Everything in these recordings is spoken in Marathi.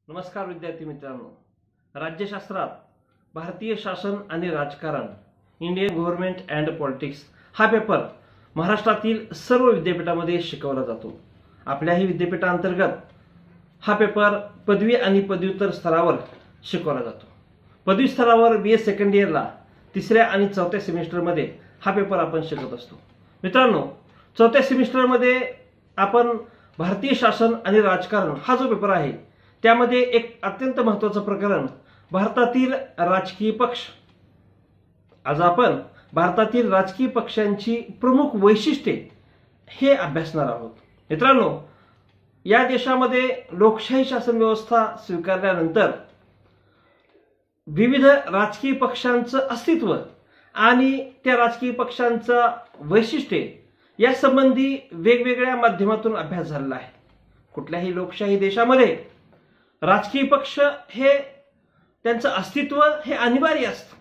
नमस्कार विद्यार्थी मित्रांनो, राज्यशास्त्रात भारतीय शासन आणि राजकारण, इंडियन गव्हर्नमेंट अँड पॉलिटिक्स हा पेपर महाराष्ट्रातील सर्व विद्यापीठामध्ये शिकवला जातो। आपल्याही विद्यापीठांतर्गत हा पेपर पदवी आणि पदव्युत्तर स्तरावर शिकवला जातो। पदवी स्तरावर बीए सेकंड इयरला तिसऱ्या आणि चौथ्या सेमिस्टरमध्ये हा पेपर आपण शिकत असतो। मित्रांनो, चौथ्या सेमिस्टरमध्ये आपण भारतीय शासन आणि राजकारण हा जो पेपर आहे त्यामध्ये एक अत्यंत महत्त्वाचं प्रकरण भारतातील राजकीय पक्ष। आज आपण भारतातील राजकीय पक्षांची प्रमुख वैशिष्ट्ये हे अभ्यासणार आहोत। मित्रांनो, या देशामध्ये लोकशाही शासन व्यवस्था स्वीकारल्यानंतर विविध राजकीय पक्षांचं अस्तित्व आणि त्या राजकीय पक्षांचा वैशिष्ट्ये या संबंधी वेगवेगळ्या माध्यमातून अभ्यास झालेला आहे। कुठल्याही लोकशाही देशामध्ये राजकीय पक्ष हे त्यांचं अस्तित्व हे अनिवार्य असतं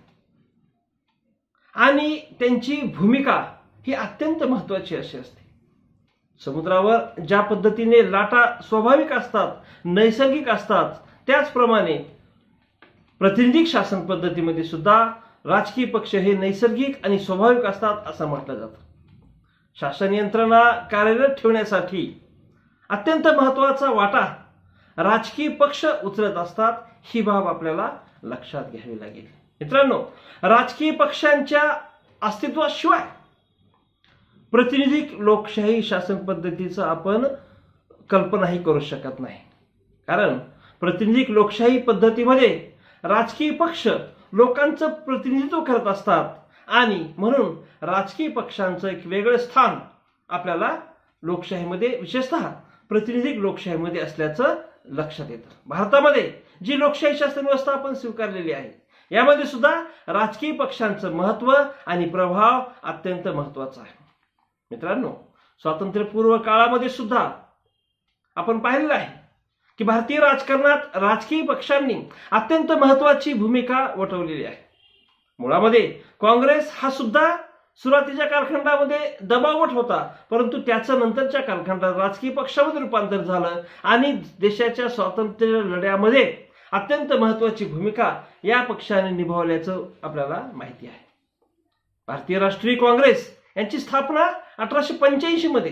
आणि त्यांची भूमिका ही अत्यंत महत्त्वाची अशी असते। समुद्रावर ज्या पद्धतीने लाटा स्वाभाविक असतात, नैसर्गिक असतात, त्याचप्रमाणे प्रातिनिधिक शासन पद्धतीमध्ये सुद्धा राजकीय पक्ष हे नैसर्गिक आणि स्वाभाविक असतात असं म्हटलं जातं। शासन यंत्रणा कार्यरत ठेवण्यासाठी अत्यंत महत्त्वाचा वाटा राजकीय पक्ष उचलत असतात, ही बाब आपल्याला लक्षात घ्यावी लागेल। मित्रांनो, राजकीय पक्षांच्या अस्तित्वाशिवाय प्रातिनिधिक लोकशाही शासन पद्धतीचं आपण कल्पनाही करू शकत नाही। कारण प्रातिनिधिक लोकशाही पद्धतीमध्ये राजकीय पक्ष लोकांचं प्रतिनिधित्व करत असतात आणि म्हणून राजकीय पक्षांचं एक वेगळं स्थान आपल्याला लोकशाहीमध्ये, विशेषतः प्रातिनिधिक लोकशाहीमध्ये असल्याचं लक्षात येतं। भारतामध्ये जी लोकशाही शासन व्यवस्था आपण स्वीकारलेली आहे यामध्ये सुद्धा राजकीय पक्षांचं महत्त्व आणि प्रभाव अत्यंत महत्त्वाचा आहे। मित्रांनो, स्वातंत्र्यपूर्व काळामध्ये सुद्धा आपण पाहिलेलं आहे की भारतीय राजकारणात राजकीय पक्षांनी अत्यंत महत्त्वाची भूमिका वठवलेली आहे। मुळामध्ये काँग्रेस हा सुद्धा सुरुवातीच्या कालखंडामध्ये दबावट होता, परंतु त्याचं नंतरच्या कालखंडात राजकीय पक्षामध्ये रूपांतर झालं आणि देशाच्या स्वातंत्र्य लढ्यामध्ये अत्यंत महत्त्वाची भूमिका या पक्षाने निभावल्याचं आपल्याला माहिती आहे। भारतीय राष्ट्रीय काँग्रेस यांची स्थापना 1885 मध्ये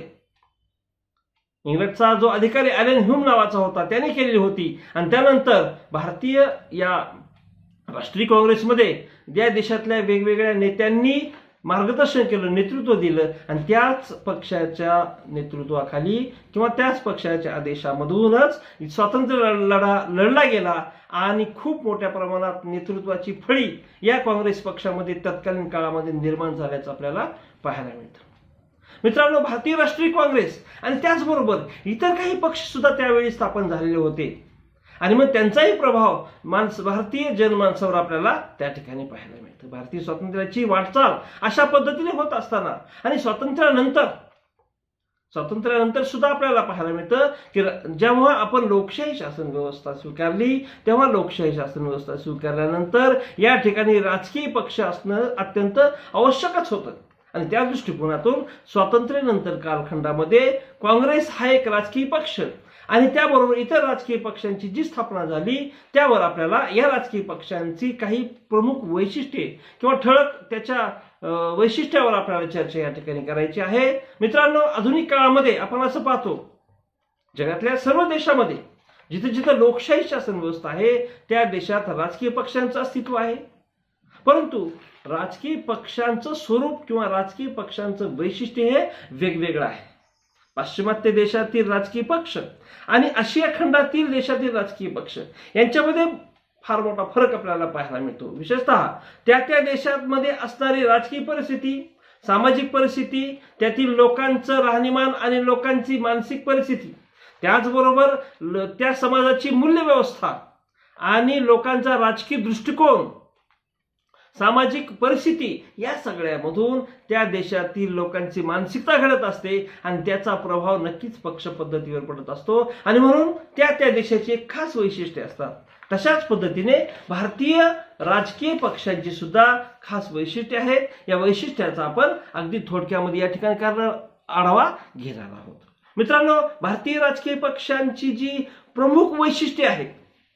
इंग्लंडचा जो अधिकारी ॲलन ह्यूम नावाचा होता त्याने केलेली होती आणि त्यानंतर भारतीय या राष्ट्रीय काँग्रेसमध्ये या देशातल्या वेगवेगळ्या नेत्यांनी मार्गदर्शन केलं, नेतृत्व दिलं आणि त्याच पक्षाच्या नेतृत्वाखाली किंवा त्याच पक्षाच्या आदेशामधूनच स्वातंत्र्य लढा लढला गेला आणि खूप मोठ्या प्रमाणात नेतृत्वाची फळी या काँग्रेस पक्षामध्ये तत्कालीन काळामध्ये निर्माण झाल्याचं आपल्याला पाहायला मिळतं। मित्रांनो, भारतीय राष्ट्रीय काँग्रेस आणि त्याचबरोबर इतर काही पक्ष सुद्धा त्यावेळी स्थापन झालेले होते आणि मग त्यांचाही प्रभाव भारतीय जनमानसावर आपल्याला त्या ठिकाणी पाहायला मिळतं। भारतीय स्वातंत्र्याची वाटचाल अशा पद्धतीने होत असताना आणि स्वातंत्र्यानंतर सुद्धा आपल्याला पाहायला मिळतं की जेव्हा आपण लोकशाही शासन व्यवस्था स्वीकारली तेव्हा लोकशाही शासन व्यवस्था स्वीकारल्यानंतर या ठिकाणी राजकीय पक्ष असणं अत्यंत आवश्यकच होतं आणि त्या दृष्टिकोनातून स्वातंत्र्यानंतर कालखंडामध्ये काँग्रेस हा एक राजकीय पक्ष आणि त्याबरोबर इतर राजकीय पक्षांची जी स्थापना झाली त्यावर आपल्याला या राजकीय पक्षांची काही प्रमुख वैशिष्ट्ये किंवा ठळक त्याच्या वैशिष्ट्यावर आपल्याला चर्चा या ठिकाणी करायची आहे। मित्रांनो, आधुनिक काळामध्ये आपण असं पाहतो जगातल्या सर्व देशामध्ये जिथे जिथे लोकशाही शासन व्यवस्था आहे त्या देशात राजकीय पक्षांचं अस्तित्व आहे, परंतु राजकीय पक्षांचं स्वरूप किंवा राजकीय पक्षांचं वैशिष्ट्य हे वेगवेगळं आहे। पाश्चिमात्य देशातील राजकीय पक्ष आणि आशिया खंडातील देशातील राजकीय पक्ष यांच्यामध्ये फार मोठा फरक आपल्याला पाहायला मिळतो। विशेषतः त्या देशांमध्ये असणारी राजकीय परिस्थिती, सामाजिक परिस्थिती, त्यातील लोकांचं राहणीमान आणि लोकांची मानसिक परिस्थिती, त्याचबरोबर त्या समाजाची मूल्य व्यवस्था आणि लोकांचा राजकीय दृष्टिकोन, सामाजिक परिस्थिती या सगळ्यामधून त्या देशातील लोकांची मानसिकता घडत असते आणि त्याचा प्रभाव नक्कीच पक्ष पद्धतीवर पडत असतो आणि म्हणून त्या देशाची एक खास वैशिष्ट्ये असतात। तशाच पद्धतीने भारतीय राजकीय पक्षांची सुद्धा खास वैशिष्ट्ये आहेत। या वैशिष्ट्याचा आपण अगदी थोडक्यामध्ये या ठिकाणी आढावा घेणार आहोत। मित्रांनो, भारतीय राजकीय पक्षांची जी प्रमुख वैशिष्ट्ये आहेत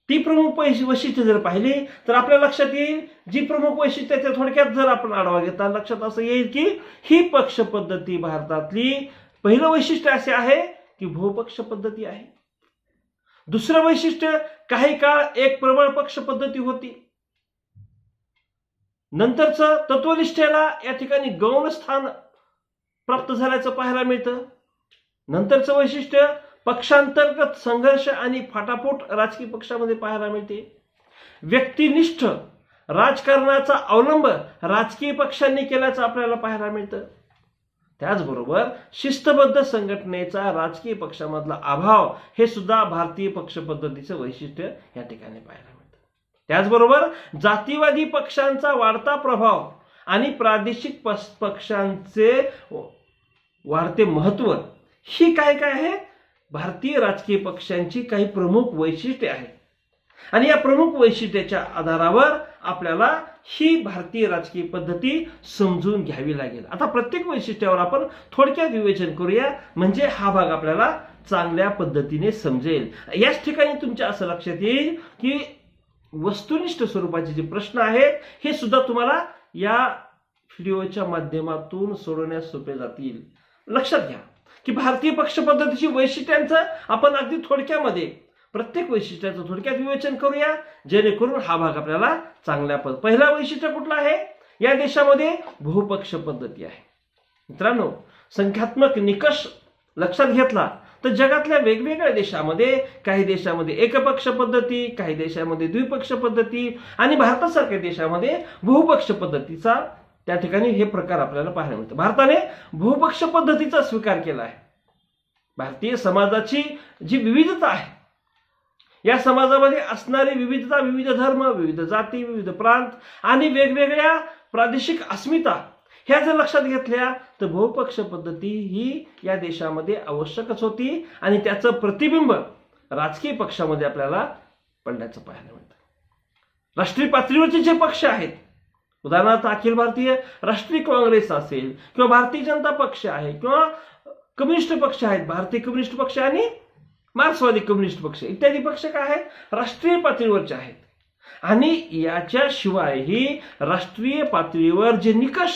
ती प्रमुख वैशिष्ट्ये जर पाहिली तर आपल्या लक्षात येईल, जी प्रमुख वैशिष्ट्ये त्या थोडक्यात जर आपण आढावा घेता लक्षात असं येईल की ही पक्ष पद्धती भारतातली पहिलं वैशिष्ट्य असे आहे की बहुपक्ष पद्धती आहे. दुसरं वैशिष्ट्य, काही काळ एक प्रबळ पक्ष पद्धती होती. नंतरचं तत्वनिष्ठेला या ठिकाणी गौण स्थान प्राप्त झाल्याचं पाहायला मिळतं. नंतरचं वैशिष्ट्य, पक्षांतर्गत संघर्ष आणि फाटाफूट राजकीय पक्षामध्ये पाहायला मिळते. व्यक्तिनिष्ठ राजकारणाचा अवलंब राजकीय पक्षांनी केल्याचं आपल्याला पाहायला मिळतं. त्याचबरोबर शिस्तबद्ध संघटनेचा राजकीय पक्षामधला अभाव हे सुद्धा भारतीय पक्ष पद्धतीचं वैशिष्ट्य या ठिकाणी पाहायला मिळतं. त्याचबरोबर जातीवादी पक्षांचा वाढता प्रभाव आणि प्रादेशिक पक्षांचे वाढते महत्व ही काय काय आहे, भारतीय राजकीय पक्षांची काही प्रमुख वैशिष्ट्ये आहेत. आणि या प्रमुख वैशिष्ट्याच्या आधारावर आपल्याला ही भारतीय राजकीय पद्धती समजून घ्यावी लागेल. आता प्रत्येक वैशिष्ट्यावर आपण थोडक्यात विवेचन करूया, म्हणजे हा भाग आपल्याला चांगल्या पद्धतीने समजेल. याच ठिकाणी तुमच्या असं लक्षात येईल की वस्तुनिष्ठ स्वरूपाचे जे प्रश्न आहेत हे सुद्धा तुम्हाला या व्हिडिओच्या माध्यमातून सोडवण्यास सोपे जातील. लक्षात घ्या की भारतीय पक्ष पद्धतीची वैशिष्ट्यांचं आपण अगदी थोडक्यामध्ये प्रत्येक वैशिष्ट्याचं थोडक्यात विवेचन करूया, जेणेकरून हा भाग आपल्याला चांगल्या पहिला वैशिष्ट्य कुठला आहे, या देशामध्ये बहुपक्ष पद्धती आहे. मित्रांनो, संख्यात्मक निकष लक्षात घेतला तर जगातल्या वेगवेगळ्या देशामध्ये, काही देशामध्ये एकपक्ष पद्धती, काही देशामध्ये द्विपक्ष पद्धती आणि भारतासारख्या देशामध्ये बहुपक्ष पद्धतीचा त्या ठिकाणी हे प्रकार आपल्याला पाहायला मिळतात. भारताने बहुपक्ष पद्धतीचा स्वीकार केला आहे. भारतीय समाजाची जी विविधता आहे, या समाजामध्ये असणारी विविधता, विविध धर्म, विविध जाती, विविध प्रांत आणि वेगवेगळ्या प्रादेशिक अस्मिता ह्या जर लक्षात घेतल्या तर बहुपक्ष पद्धती ही या देशामध्ये आवश्यकच होती आणि त्याचं प्रतिबिंब राजकीय पक्षामध्ये आपल्याला पडण्याचं पाहायला मिळतं. राष्ट्रीय पातळीवरचे जे पक्ष आहेत, उदाहरणार्थ अखिल भारतीय राष्ट्रीय काँग्रेस असेल किंवा भारतीय जनता पक्ष आहे किंवा कम्युनिस्ट पक्ष आहेत, भारतीय कम्युनिस्ट पक्ष आणि मार्क्सवादी कम्युनिस्ट पक्ष इत्यादी पक्ष काय आहेत, राष्ट्रीय पातळीवरचे आहेत. आणि याच्याशिवायही राष्ट्रीय पातळीवर जे निकष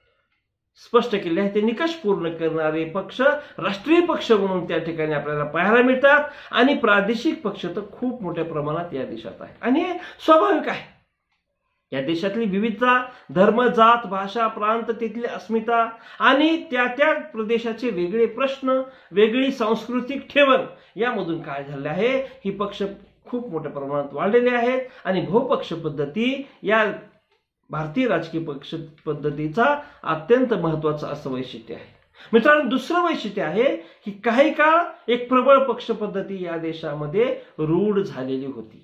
स्पष्ट केले आहेत ते निकष पूर्ण करणारे पक्ष राष्ट्रीय पक्ष म्हणून त्या ठिकाणी आपल्याला पाहायला मिळतात. आणि प्रादेशिक पक्ष तर खूप मोठ्या प्रमाणात या देशात आहे आणि हे स्वाभाविक आहे. या देशातली विविधता, धर्म, जात, भाषा, प्रांत, तिथली अस्मिता आणि त्या त्या प्रदेशाचे वेगळे प्रश्न, वेगळी सांस्कृतिक ठेवण यामधून काय झाले आहे, ही पक्ष खूप मोठ्या प्रमाणात वाढलेले आहेत. आणि बहुपक्ष पद्धती या भारतीय राजकीय पक्ष पद्धतीचा अत्यंत महत्वाचं असं वैशिष्ट्य आहे. मित्रांनो, दुसरं वैशिष्ट्य आहे की काही काळ एक प्रबळ पक्ष पद्धती या देशामध्ये रूढ झालेली होती.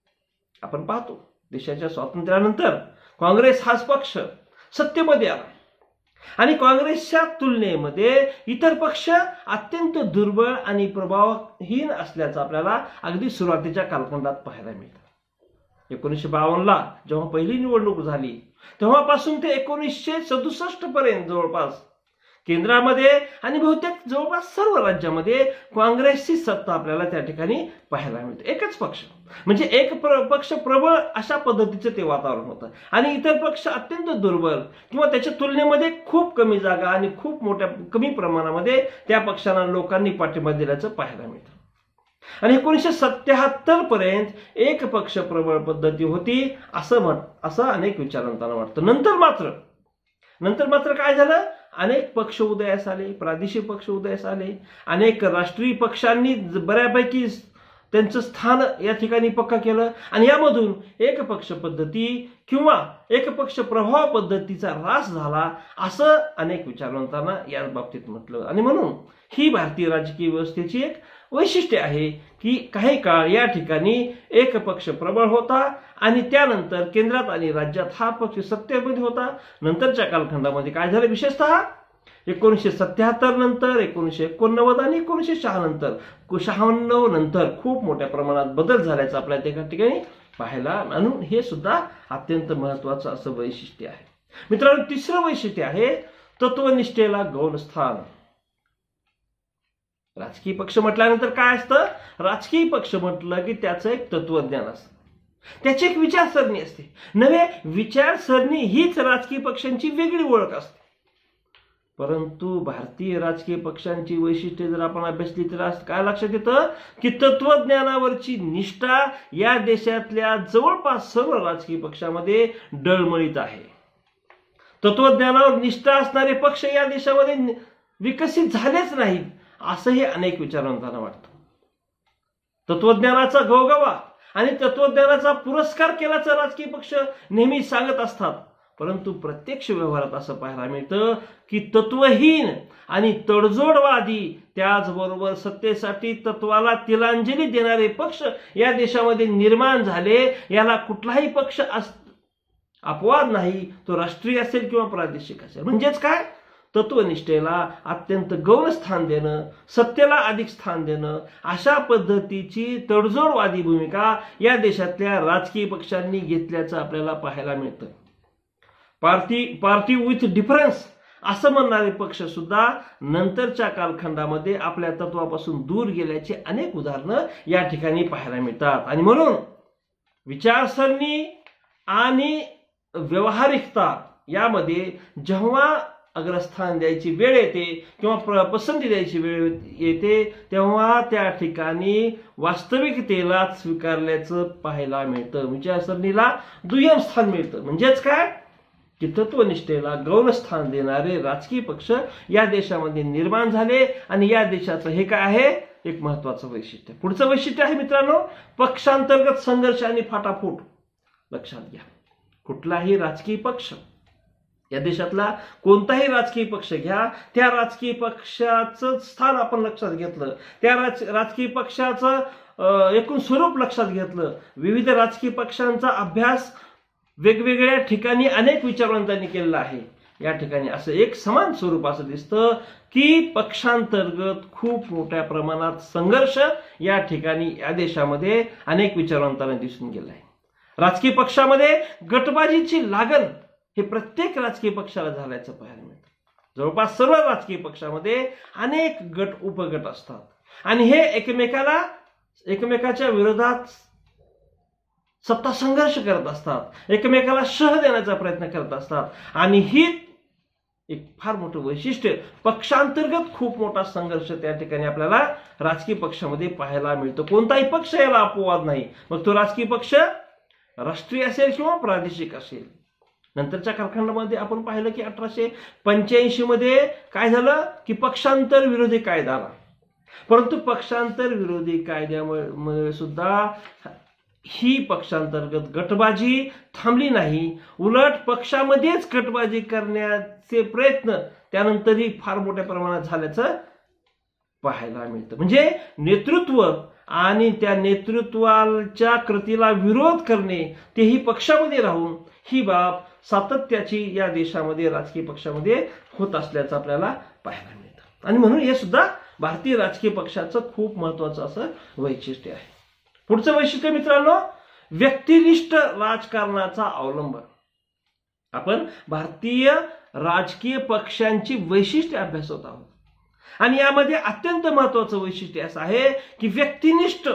आपण पाहतो देशाच्या स्वातंत्र्यानंतर काँग्रेस हाच पक्ष सत्तेमध्ये आला आणि काँग्रेसच्या तुलनेमध्ये इतर पक्ष अत्यंत दुर्बळ आणि प्रभावहीन असल्याचं आपल्याला अगदी सुरुवातीच्या कालखंडात पाहायला मिळतं. 1952ला जेव्हा पहिली निवडणूक झाली तेव्हापासून ते 1967 पर्यंत जवळपास केंद्रामध्ये आणि बहुतेक जवळपास सर्व राज्यामध्ये काँग्रेसची सत्ता आपल्याला त्या ठिकाणी पाहायला मिळते. एकच पक्ष म्हणजे एक पक्ष प्रबळ अशा पद्धतीचं ते वातावरण होतं आणि इतर पक्ष अत्यंत दुर्बल किंवा त्याच्या तुलनेमध्ये खूप कमी जागा आणि खूप मोठ्या कमी प्रमाणामध्ये त्या पक्षांना लोकांनी पाठिंबा दिल्याचं पाहायला मिळतं. आणि 1977 पर्यंत एक पक्ष प्रबळ पद्धती होती असं अनेक विचारवंतांना वाटतं. नंतर मात्र काय झालं, अनेक पक्ष उदयास आले, प्रादेशिक पक्ष उदयास आले, अनेक राष्ट्रीय पक्षांनी बऱ्यापैकी त्यांचं स्थान या ठिकाणी पक्का केलं आणि यामधून एक पक्ष पद्धती किंवा एक पक्ष प्रभाव पद्धतीचा ऱ्हास झाला असं अनेक विचारवंतांना या बाबतीत म्हटलं. आणि म्हणून ही भारतीय राजकीय व्यवस्थेची एक वैशिष्ट्य आहे की काही काळ या ठिकाणी एक पक्ष प्रबळ होता आणि त्यानंतर केंद्रात आणि राज्यात हा पक्ष सत्तेमध्ये होता. नंतरच्या कालखंडामध्ये काय झालं, विशेषतः 1977 नंतर, 1989 आणि 1996 नंतर खूप मोठ्या प्रमाणात बदल झाल्याचा आपल्याला त्या ठिकाणी पाहायला म्हणून हे सुद्धा अत्यंत महत्वाचं असं वैशिष्ट्य आहे. मित्रांनो, तिसरं वैशिष्ट्य आहे तत्वनिष्ठेला गौण स्थान. राजकीय पक्ष म्हटल्यानंतर काय असतं? राजकीय पक्ष म्हटलं की त्याचं एक तत्वज्ञान असतं, त्याची एक विचारसरणी असते. नव्हे, विचारसरणी हीच राजकीय पक्षांची वेगळी ओळख असते. परंतु भारतीय राजकीय पक्षांची वैशिष्ट्ये जर आपण अभ्यासली तर काय लक्षात येतं की तत्वज्ञानावरची निष्ठा या देशातल्या जवळपास सर्व राजकीय पक्षामध्ये डळमळीत आहे. तत्वज्ञानावर निष्ठा असणारे पक्ष या देशामध्ये विकसित झालेच नाहीत असंही अनेक विचारवंतांना वाटतं. तत्वज्ञानाचा गवगवा आणि तत्वज्ञानाचा पुरस्कार केल्याचा राजकीय पक्ष नेहमी सांगत असतात, परंतु प्रत्यक्ष व्यवहारात असं पाहायला मिळतं की तत्वहीन आणि तडजोडवादी त्याचबरोबर सत्तेसाठी तत्वाला तिलांजली देणारे पक्ष या देशामध्ये निर्माण झाले. याला कुठलाही पक्ष अपवाद नाही, तो राष्ट्रीय असेल किंवा प्रादेशिक असेल. म्हणजेच काय? तत्वनिष्ठेला अत्यंत गौण स्थान देणं, सत्तेला अधिक स्थान देणं, अशा पद्धतीची तडजोडवादी भूमिका या देशातल्या राजकीय पक्षांनी घेतल्याचं आपल्याला पाहायला मिळतं. पार्टी विथ डिफरन्स असं म्हणणारे पक्ष सुद्धा नंतरच्या कालखंडामध्ये आपल्या तत्वापासून दूर गेल्याची अनेक उदाहरणं या ठिकाणी पाहायला मिळतात. आणि म्हणून विचारसरणी आणि व्यावहारिकता यामध्ये जेव्हा अग्रस्थान द्यायची वेळ येते किंवा पसंती द्यायची वेळ येते तेव्हा त्या ठिकाणी वास्तविकतेला स्वीकारल्याचं पाहायला मिळतं. विचारसरणीला दुय्यम स्थान मिळतं. म्हणजेच काय की तत्वनिष्ठेला गौण स्थान देणारे राजकीय पक्ष या देशामध्ये निर्माण झाले. आणि या देशाचं हे काय आहे? एक महत्वाचं वैशिष्ट्य. पुढचं वैशिष्ट्य आहे मित्रांनो, पक्षांतर्गत संघर्ष आणि फाटाफूट. लक्षात घ्या, कुठलाही राजकीय पक्ष, या देशातला कोणताही राजकीय पक्ष घ्या, त्या राजकीय पक्षाचं स्थान आपण लक्षात घेतलं, त्या राजकीय पक्षाचं एकूण स्वरूप लक्षात घेतलं, विविध राजकीय पक्षांचा अभ्यास वेगवेगळ्या ठिकाणी अनेक विचारवंतांनी केलेला आहे. या ठिकाणी असं एक समान स्वरूप असं दिसतं की पक्षांतर्गत खूप मोठ्या प्रमाणात संघर्ष या ठिकाणी या देशामध्ये अनेक विचारवंतांना दिसून गेला आहे. राजकीय पक्षामध्ये गटबाजीची लागण हे प्रत्येक राजकीय पक्षाला झाल्याचं पाहायला मिळतं. जवळपास सर्व राजकीय पक्षामध्ये अनेक गट उपगट असतात आणि हे एकमेकाच्या विरोधात सत्ता संघर्ष करत असतात, एकमेकाला शह देण्याचा प्रयत्न करत असतात. आणि ही एक फार मोठं वैशिष्ट्य, पक्षांतर्गत खूप मोठा संघर्ष त्या ठिकाणी आपल्याला राजकीय पक्षामध्ये पाहायला मिळतो. कोणताही पक्ष याला अपवाद नाही, मग तो राजकीय पक्ष राष्ट्रीय असेल किंवा प्रादेशिक असेल. नंतरच्या कालखंडामध्ये आपण पाहिलं की 1885 मध्ये काय झालं की पक्षांतर विरोधी कायदा आला. परंतु पक्षांतर विरोधी कायद्यामुळे सुद्धा ही पक्षांतर्गत गटबाजी थांबली नाही, उलट पक्षामध्येच गटबाजी करण्याचे प्रयत्न त्यानंतरही फार मोठ्या प्रमाणात झाल्याचं पाहायला मिळतं. म्हणजे नेतृत्व आणि त्या नेतृत्वाच्या कृतीला विरोध करणे तेही पक्षामध्ये राहून ही बाब सातत्याची या देशामध्ये राजकीय पक्षामध्ये होत असल्याचं आपल्याला पाहायला मिळतं. आणि म्हणून हे सुद्धा भारतीय राजकीय पक्षाचं खूप महत्वाचं असं वैशिष्ट्य आहे. पुढचं वैशिष्ट्य मित्रांनो, व्यक्तिनिष्ठ राजकारणाचा अवलंब. आपण भारतीय राजकीय पक्षांची वैशिष्ट्ये अभ्यासत आहोत आणि यामध्ये अत्यंत महत्वाचं वैशिष्ट्य असं आहे की व्यक्तिनिष्ठ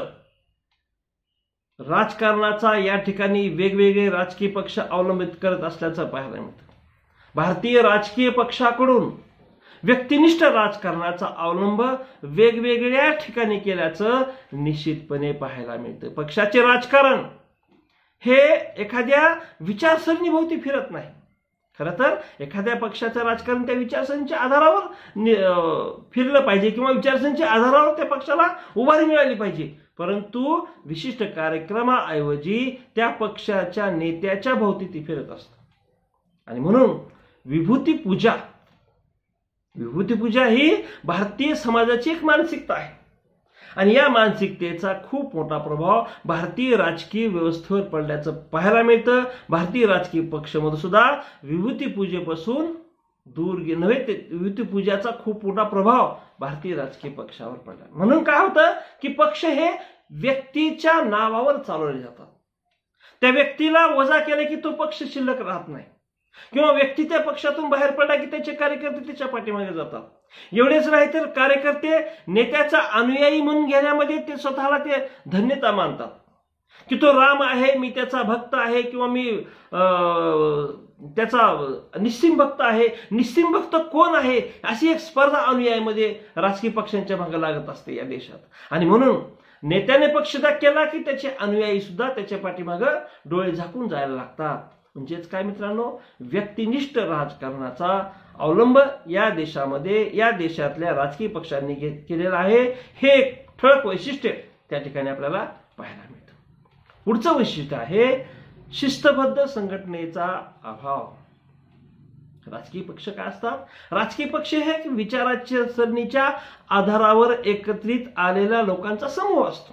राजकारणाचा या ठिकाणी वेगवेगळे राजकीय पक्ष अवलंबित करत असल्याचं पाहायला मिळतं. भारतीय राजकीय पक्षाकडून व्यक्तिनिष्ठ राजकारणाचा अवलंब वेगवेगळ्या ठिकाणी केल्याचं निश्चितपणे पाहायला मिळतं. पक्षाचे राजकारण हे एखाद्या विचारसरणीभोवती फिरत नाही. खरं तर एखाद्या पक्षाचं राजकारण त्या विचारसरणीच्या आधारावर फिरलं पाहिजे किंवा विचारसरणीच्या आधारावर त्या पक्षाला उभारी मिळाली पाहिजे. परंतु विशिष्ट कार्यक्रमाऐवजी त्या पक्षाच्या नेत्याच्या भोवती ती फिरत असतं. आणि म्हणून विभूती पूजा ही भारतीय समाजाची एक मानसिकता आहे आणि या मानसिकतेचा खूप मोठा प्रभाव भारतीय राजकीय व्यवस्थेवर पडल्याचं पाहायला मिळतं. भारतीय राजकीय पक्षामध्ये सुद्धा विभूती पूजेपासून दूर नव्हे, ते विभूती पूजाचा खूप मोठा प्रभाव भारतीय राजकीय पक्षावर पडला. म्हणून काय होतं की पक्ष हे व्यक्तीच्या नावावर चालवले जातात. त्या व्यक्तीला वजा केले की तो पक्ष शिल्लक राहत नाही किंवा व्यक्ती त्या पक्षातून बाहेर पडला की त्याचे कार्यकर्ते त्याच्या पाठीमागे जातात. एवढेच नाही तर कार्यकर्ते नेत्याचा अनुयायी म्हणून घेण्यामध्ये ते स्वतःला ते धन्यता मानतात की तो राम आहे, मी त्याचा भक्त आहे, किंवा मी त्याचा निस्सिम भक्त आहे. निस्सिम भक्त कोण आहे अशी एक स्पर्धा अनुयायीमध्ये राजकीय पक्षांच्या मागे लागत असते या देशात. आणि म्हणून नेत्याने पक्षत्याग केला की त्याचे अनुयायी सुद्धा त्याच्या पाठीमागे डोळे झाकून जायला लागतात. म्हणजेच काय मित्रांनो, व्यक्तिनिष्ठ राजकारणाचा अवलंब या देशामध्ये या देशातल्या राजकीय पक्षांनी केलेला आहे. हे एक ठळक वैशिष्ट्य त्या ठिकाणी आपल्याला पाहायला मिळतं. पुढचं वैशिष्ट्य आहे शिस्तबद्ध संघटनेचा अभाव. राजकीय पक्ष काय असतात? राजकीय पक्ष हे विचाराच्या सरणीच्या आधारावर एकत्रित आलेल्या लोकांचा समूह असतो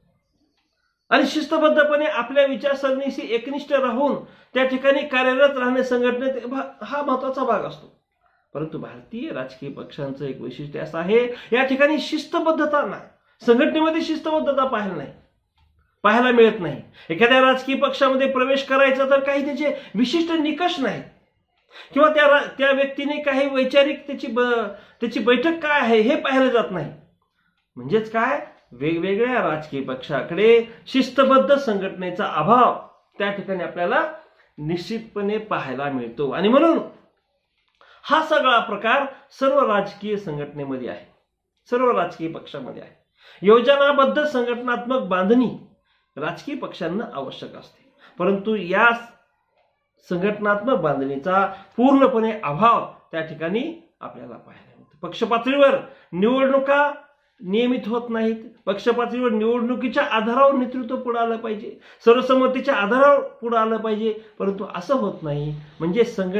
आणि शिस्तबद्धपणे आपल्या विचारसरणीशी एकनिष्ठ राहून त्या ठिकाणी कार्यरत राहणे संघटनेत हा महत्वाचा भाग असतो. परंतु भारतीय राजकीय पक्षांचं एक वैशिष्ट्य असं आहे, या ठिकाणी शिस्तबद्धता नाही, संघटनेमध्ये शिस्तबद्धता पाहायला मिळत नाही. एखाद्या राजकीय पक्षामध्ये प्रवेश करायचा तर काही त्याचे विशिष्ट निकष नाहीत किंवा त्या व्यक्तीने काही वैचारिक त्याची बैठक काय आहे हे पाहिलं जात नाही. म्हणजेच काय, वेगवेगळ्या राजकीय पक्षाकडे शिस्तबद्ध संघटनेचा अभाव त्या ठिकाणी आपल्याला निश्चितपणे पाहायला मिळतो. आणि म्हणून हा सगळा प्रकार सर्व राजकीय संघटनेमध्ये आहे, सर्व राजकीय पक्षामध्ये आहे. योजनाबद्ध संघटनात्मक बांधणी राजकीय पक्षांना आवश्यक असते, परंतु या संघटनात्मक बांधणीचा पूर्णपणे अभाव त्या ठिकाणी आपल्याला पाहायला मिळतो. पक्ष पातळीवर निवडणुका नियमित होत नाहीत. पक्ष पातळीवर निवडणुकीच्या आधारावर नेतृत्व पुढे आलं पाहिजे, सर्वसंमतीच्या आधारावर पुढे आलं पाहिजे, परंतु असं होत नाही. म्हणजे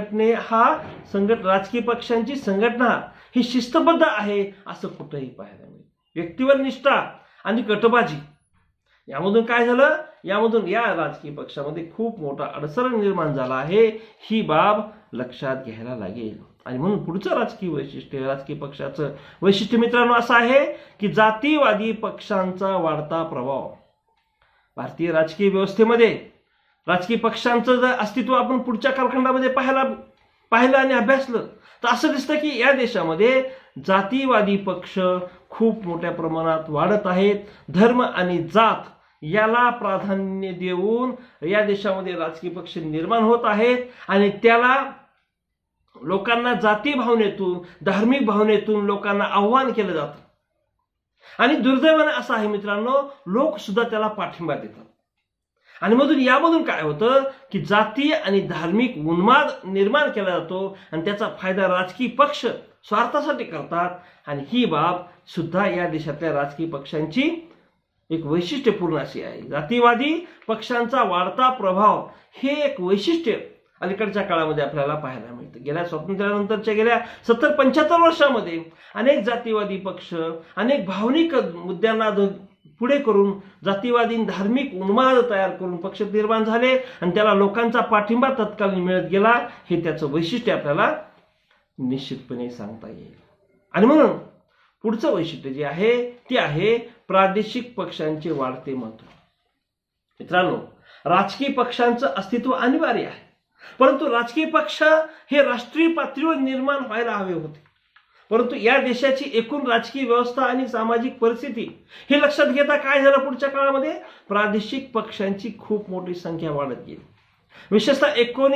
राजकीय पक्षांची संघटना ही शिस्तबद्ध आहे असं कुठेही पाहायला मिळेल. व्यक्तीवर निष्ठा आणि गटबाजी यामधून काय झालं, यामधून या राजकीय पक्षामध्ये खूप मोठा अडसर निर्माण झाला आहे. ही बाब लक्षात घ्यायला लागेल. आणि म्हणून पुढचं राजकीय पक्षाचं वैशिष्ट्य मित्रांनो असं आहे की जातीवादी पक्षांचा वाढता प्रभाव. भारतीय राजकीय व्यवस्थेमध्ये राजकीय पक्षांचं जर अस्तित्व आपण पुढच्या कालखंडामध्ये पाहिलं आणि अभ्यासलं तर असं दिसतं की या देशामध्ये जातीवादी पक्ष खूप मोठ्या प्रमाणात वाढत आहेत. धर्म आणि जात याला प्राधान्य देऊन या देशामध्ये राजकीय पक्ष निर्माण होत आहेत आणि त्याला लोकांना जाती भावनेतून, धार्मिक भावनेतून लोकांना आव्हान केलं जातं. आणि दुर्दैवाने असं आहे मित्रांनो, लोक सुद्धा त्याला पाठिंबा देतात. आणि यामधून काय होतं की जातीय आणि धार्मिक उन्माद निर्माण केला जातो आणि त्याचा फायदा राजकीय पक्ष स्वार्थासाठी करतात. आणि ही बाब सुद्धा या देशातल्या राजकीय पक्षांची एक वैशिष्ट्यपूर्ण अशी आहे. जातीवादी पक्षांचा वाढता प्रभाव हे एक वैशिष्ट्य अलीकडच्या काळामध्ये आपल्याला पाहायला मिळतं. गेल्या स्वातंत्र्यानंतरच्या गेल्या 70-75 वर्षामध्ये अनेक जातीवादी पक्ष अनेक भावनिक मुद्द्यांना पुढे करून जातीवादी धार्मिक उन्माद तयार करून पक्ष निर्माण झाले आणि त्याला लोकांचा पाठिंबा तत्कालीन मिळत गेला. हे त्याचं वैशिष्ट्य आपल्याला निश्चितपणे सांगता येईल. आणि म्हणून पुढचं वैशिष्ट्य जे आहे ते आहे प्रादेशिक पक्षांचे वाढते महत्त्व. मित्रांनो, राजकीय पक्षांचं अस्तित्व अनिवार्य आहे, परंतु राजकीय पक्ष हे राष्ट्रीय पातळीवर निर्माण व्हायला हवे होते. परंतु या देशाची एकूण राजकीय व्यवस्था आणि सामाजिक परिस्थिती हे लक्षात घेता काय झालं, पुढच्या काळामध्ये प्रादेशिक पक्षांची खूप मोठी संख्या वाढत गेली. विशेषतः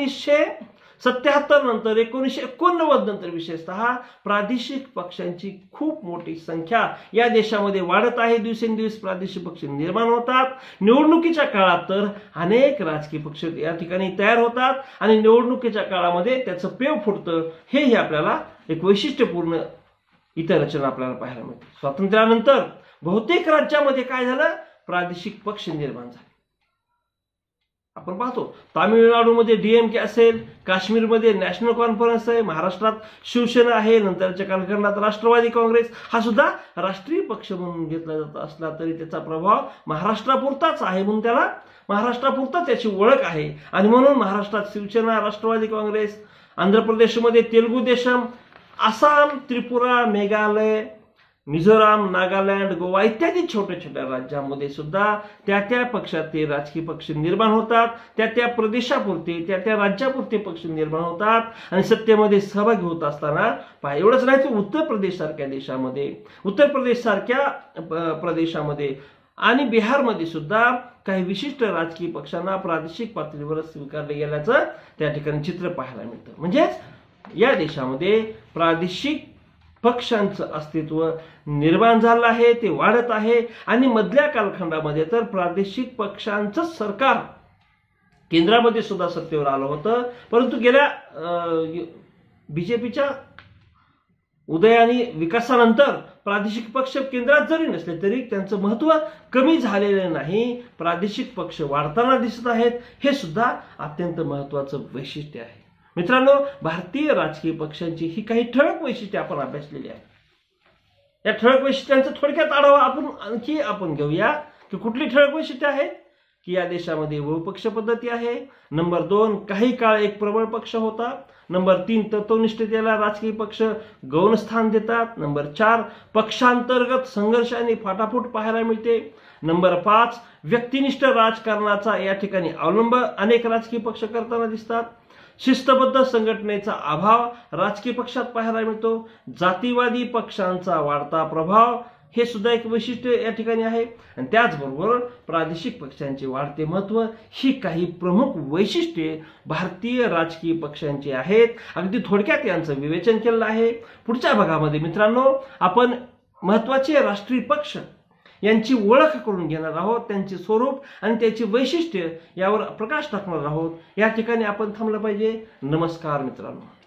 1977 नंतर 1989 नंतर विशेषतः प्रादेशिक पक्षांची खूप मोठी संख्या या देशामध्ये वाढत आहे. दिवसेंदिवस प्रादेशिक पक्ष निर्माण होतात. निवडणुकीच्या काळात तर अनेक राजकीय पक्ष या ठिकाणी तयार होतात आणि निवडणुकीच्या काळामध्ये त्याचं पेव फुटतं. हे आपल्याला एक वैशिष्ट्यपूर्ण इतर रचना आपल्याला पाहायला मिळते. स्वातंत्र्यानंतर बहुतेक राज्यामध्ये काय झालं, प्रादेशिक पक्ष निर्माण झाले. आपण पाहतो तामिळनाडूमध्ये डीएमके असेल, काश्मीरमध्ये नॅशनल कॉन्फरन्स आहे, महाराष्ट्रात शिवसेना आहे, नंतरच्या कालखंडात राष्ट्रवादी काँग्रेस हा सुद्धा राष्ट्रीय पक्ष म्हणून घेतला जात असला तरी त्याचा प्रभाव महाराष्ट्रापुरताच आहे, म्हणून त्याला महाराष्ट्रापुरता त्याची ओळख आहे. आणि म्हणून महाराष्ट्रात शिवसेना, राष्ट्रवादी काँग्रेस, आंध्र प्रदेशमध्ये तेलुगू देशम, आसाम, त्रिपुरा, मेघालय, मिझोराम, नागालँड, गोवा इत्यादी छोट्या छोट्या राज्यांमध्ये सुद्धा त्या त्या पक्षाचे राजकीय पक्ष निर्माण होतात, त्या त्या प्रदेशापुरते त्या त्या राज्यापुरते पक्ष निर्माण होतात आणि सत्तेमध्ये सहभागी होत असताना एवढंच नाही तर उत्तर प्रदेश सारख्या देशामध्ये, उत्तर प्रदेश सारख्या प्रदेशामध्ये आणि बिहारमध्ये सुद्धा काही विशिष्ट राजकीय पक्षांना प्रादेशिक पातळीवर स्वीकारले गेल्याचं त्या ठिकाणी चित्र पाहायला मिळतं. म्हणजेच या देशामध्ये प्रादेशिक पक्षांचं अस्तित्व निर्माण झालं आहे, ते वाढत आहे आणि मधल्या कालखंडामध्ये तर प्रादेशिक पक्षांचं सरकार केंद्रामध्ये सुद्धा सत्तेवर आलं होतं. परंतु गेल्या बीजेपीच्या उदयाने विकासानंतर प्रादेशिक पक्ष केंद्रात जरी नसले तरी त्यांचं महत्त्व कमी झालेलं नाही, प्रादेशिक पक्ष वाढताना दिसत आहेत. हे सुद्धा अत्यंत महत्त्वाचं वैशिष्ट्य आहे. मित्रांनो, भारतीय राजकीय पक्षांची ही काही ठळक वैशिष्ट्ये आपण अभ्यासलेली आहेत. या ठळक वैशिष्ट्यांचा थोडक्यात आढावा आपण घेऊया की कुठली ठळक वैशिष्ट्ये आहेत की या देशामध्ये बहुपक्ष पद्धती आहे. नंबर 2, काही काळ एक प्रबळ पक्ष होता. नंबर 3, तत्वनिष्ठतेला राजकीय पक्ष गौण स्थान देतात. नंबर 4, पक्षांतर्गत संघर्ष आणि फाटाफूट पाहायला मिळते. नंबर 5, व्यक्तिनिष्ठ राजकारणाचा या ठिकाणी अवलंब अनेक राजकीय पक्ष करताना दिसतात. शिस्तबद्ध संघटनेचा अभाव राजकीय पक्षात पाहायला मिळतो. जातीवादी पक्षांचा वाढता प्रभाव हे सुद्धा एक वैशिष्ट्य या ठिकाणी आहे. आणि त्याचबरोबर प्रादेशिक पक्षांचे वाढते महत्त्व ही काही प्रमुख वैशिष्ट्ये भारतीय राजकीय पक्षांची आहेत. अगदी थोडक्यात यांचं विवेचन केलेलं आहे. पुढच्या भागामध्ये मित्रांनो आपण महत्त्वाचे राष्ट्रीय पक्ष यांची ओळख करून घेणार आहोत, त्यांचे स्वरूप आणि त्याची वैशिष्ट्ये यावर प्रकाश टाकणार आहोत. या ठिकाणी आपण थांबलं पाहिजे. नमस्कार मित्रांनो.